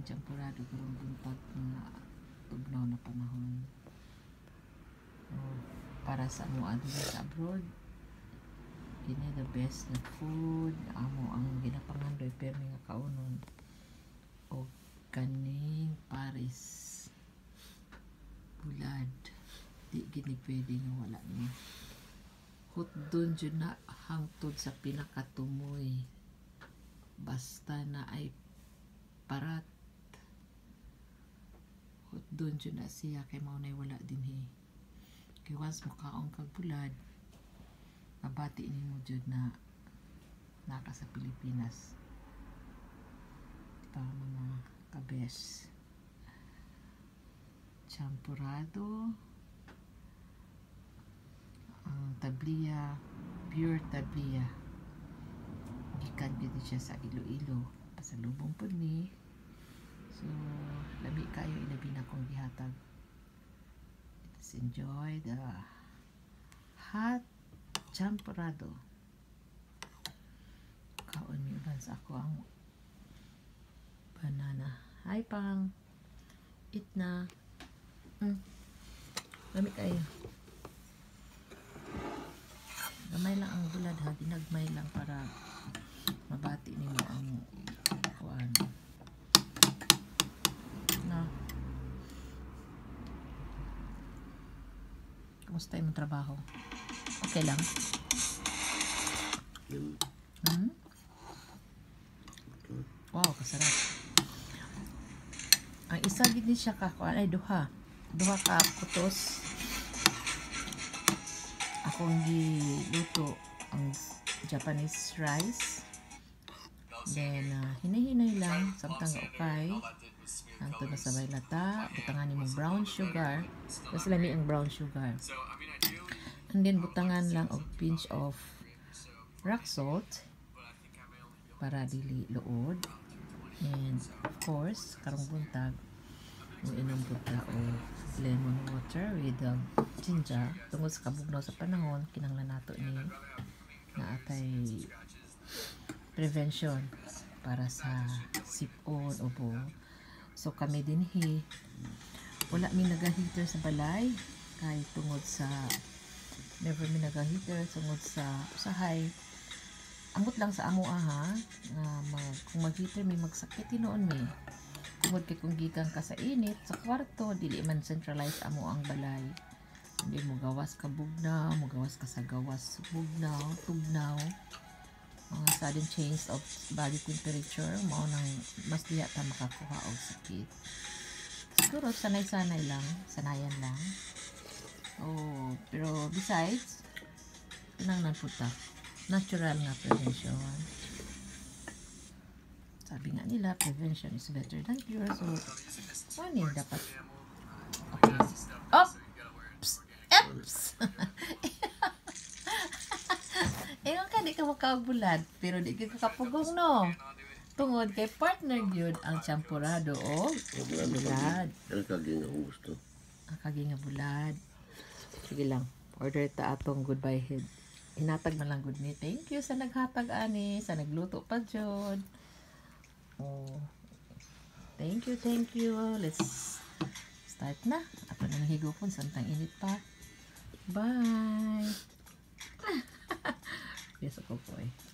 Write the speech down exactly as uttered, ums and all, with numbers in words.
champurado karong buntag nga tugnaw na panahon. Oh, para sa mo adto sa abroad, kini the best na food amo ang ginapangandoy permi nga kaunon o kaning Paris bulad di gini pwede nga wala ni hotdon dyan na hangtod sa pinakatumoy basta na ay parat hotdon dyan na siya kay maunay wala din he kay once makaong kag bulad mabati ni mo dyan na naka sa Pilipinas pa mga kabes champurado ang tabliya pure tabliya gikan gid siya sa Iloilo pasalubong pud ni so lami kayo ilabi na kong gihatag. Let's enjoy the hot champurado. Kaon mi uban sa ako ang banana. Hi pang eat na. Mm. Lami kayo. Gamay lang ang bulad ha, dinagmay lang para mabati nimo ang kuan. Na. Kumusta yung trabaho? Okay lang? Hmm? Wow, kasarap. Ang isa gid ni siya ka kuan ay duha. Duha ka kutos. Akong giluto ang Japanese rice. Then uh, hinay-hinay lang samtang ukay. Anto na sabay lata, butangan nimo brown sugar. Mas lami ang brown sugar. And then butangan lang og pinch of rock salt para dili luod. And of course, karong buntag mo inom pud ka og lemon water with um, ginger tungod sa kabugnaw sa panahon kinahanglan nato ni na atay prevention para sa sipon ubo. So kami din hi wala mi naga-heater sa balay kay tungod sa never mi naga-heater tungod sa usahay amot lang sa amo aha nga mag, kung mag-heater mi magsakit tinuon mi tungod kay kung gikan ka sa init sa kwarto dili man centralize amo ang balay hindi mo gawas ka bugnaw mo gawas ka sa gawas bugnaw tugnaw mga sudden change of body temperature mao nang mas diya ta makakuha og sakit siguro sanay-sanay lang sanayan lang oh pero besides kinahanglan pud ta natural nga prevention. Sabi nga nila, prevention is better than cure. So, ano yun dapat? Okay. Oops! Oops! Ewan ka, di ka makabulad. Pero di ka kapugong, no? Tungod kay partner yun ang champurado o bulad. Ang kaging ang gusto. Ang kaging nga bulad. Sige lang. Order ta atong goodbye head. Hinatag na lang good ni. Thank you sa naghatag ani, sa nagluto pa jud. Oh. Thank you, thank you. Let's start na. Ato na higupon samtang init pa. Bye. Yes, ako po eh.